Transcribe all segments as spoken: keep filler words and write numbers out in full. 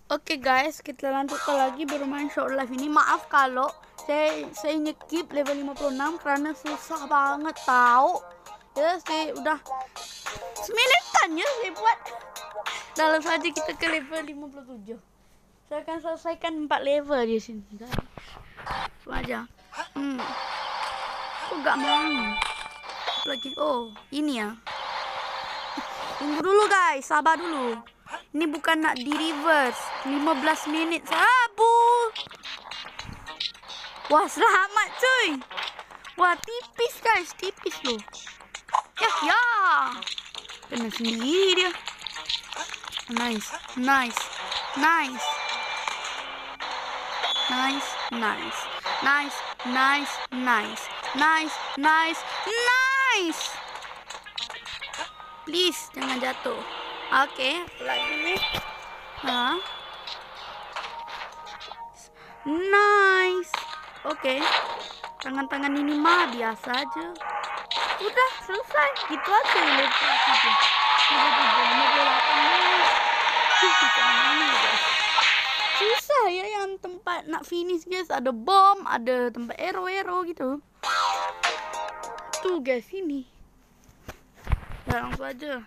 Oke guys, kita lanjutkan lagi bermain Short Life ini. Maaf kalau saya saya nyekip level lima puluh enam karena susah banget tahu. Ya, saya udah semenitan ya saya buat. Dalam saja kita ke level lima puluh tujuh. Saya akan selesaikan empat level di sini, guys. Aja. Hmm. Kok gak mau? Lagi. Oh, ini ya. Tunggu dulu guys, sabar dulu. Ini bukan nak di reverse. lima belas menit sabu. Wah, selamat cuy. Wah, tipis guys, tipis loh. Ya, ya. Kena sendiri dia. Nice, nice, nice. Nice, nice. Nice, nice, nice. Nice, nice, nice. Please, jangan jatuh. Oke, okay, lagi nih. Hah? Nice. Oke. Okay. Tangan-tangan ini mah biasa aja. Udah selesai. Gitu aja level tujuh. Susah ya yang tempat nak finish guys. Ada bom, ada tempat arrow-arrow gitu. Tuh guys ini. Ya, langsung aja.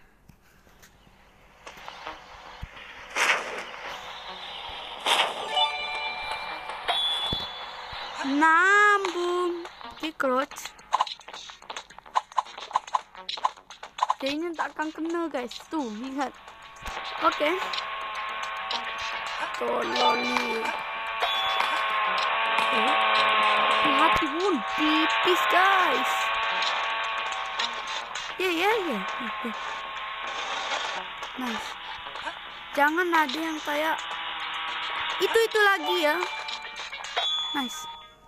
Nambung. Oke, crouch. Kayaknya tak akan kena guys. Tuh, lihat. Oke. Okay. Tolong nih. Eh. Hati pun tipis guys. Ya, ya, ya. Nice. Jangan ada yang kayak itu-itu lagi ya. Nice.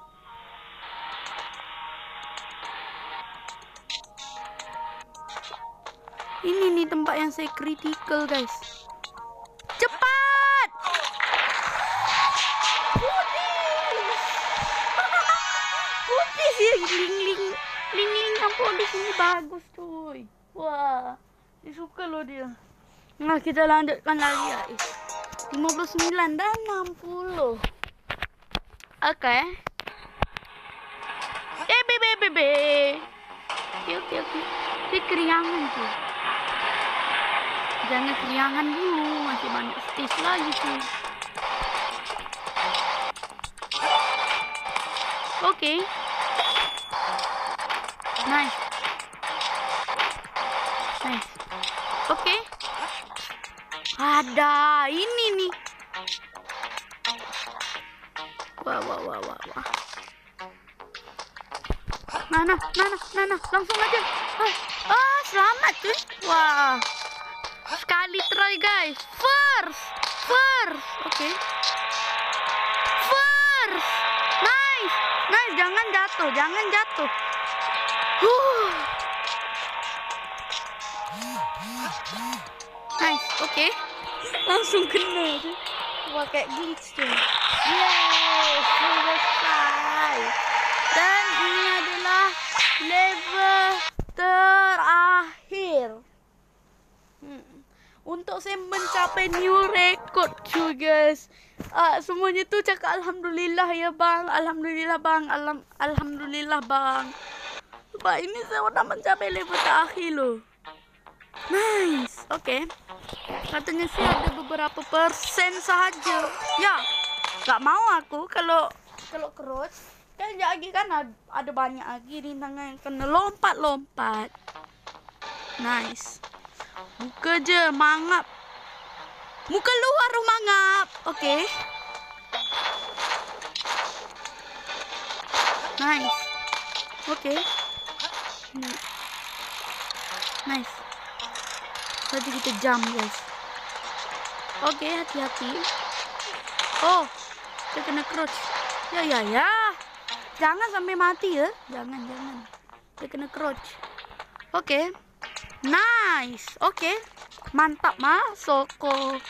Ini nih tempat yang saya critical guys. Cepat. Putih. Putih sih, ling-ling. Ling-ling campur di sini bagus cuy. Wah, disuka loh dia. Nah, kita lanjutkan lagi ya. lima puluh sembilan dan enam puluh. Oke. Okay. Eh, bebe, bebe. Oke, oke, oke. Ini keriangan tuh. Jangan keriangan dulu, masih banyak stage lagi tuh. Oke. Okay. Nice. Nice. Oke. Okay. Ada ini nih. Wah, wah, wah, wah, wah. Nah, nah, nah, nah, nah, nah. Langsung aja. Ah, ah, selamat tuh. Wah. Sekali try guys. First. First. Oke. Okay. First. Nice. Nice. Jangan jatuh. Jangan jatuh. Huh. Nice. Oke. Okay. Langsung kena tuh. Wah, kayak glitch tuh. Yes. Selesai. Dan ini adalah level terakhir. Hmm. Untuk saya mencapai new record cuy guys. Uh, semuanya tuh cakap alhamdulillah ya bang, alhamdulillah bang, Alam alhamdulillah bang. Sebab ini saya udah mencapai level terakhir loh. Nice, oke. Okay. Katanya sih ada beberapa persen saja. Ya, nggak mau aku kalau kalau crouch. Kan lagi kan ada, ada banyak lagi rintangan yang kena lompat-lompat. Nice. Buka je, mangap. Muka luar mangap. Oke. Okay. Nice. Oke. Okay. Nice. Tadi kita jump guys. Oke, okay, hati-hati. Oh, kita kena crouch. Ya, ya, ya. Jangan sampai mati ya. Jangan, jangan. Kita kena crouch. Oke. Okay. Nice. Oke. Okay. Mantap masuk kok.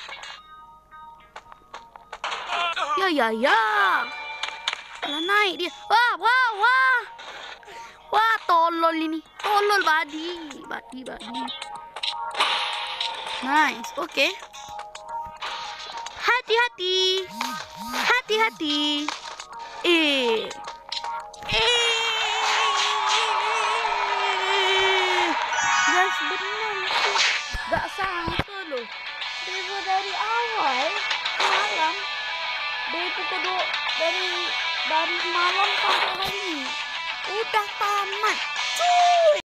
Ya, ya, ya. Lah naik dia. Wah, wah, wah. Wah, tolol ini. Tolol badi. Badi, badi. Nice. Oke. Okay. hati-hati. Hati-hati. Eh. Eh. Guys, benar sih. Gak sangka loh. Dewa dari awal malam. Dari pukul dua, dari dari malam sampai hari ini udah tamat. Cuy.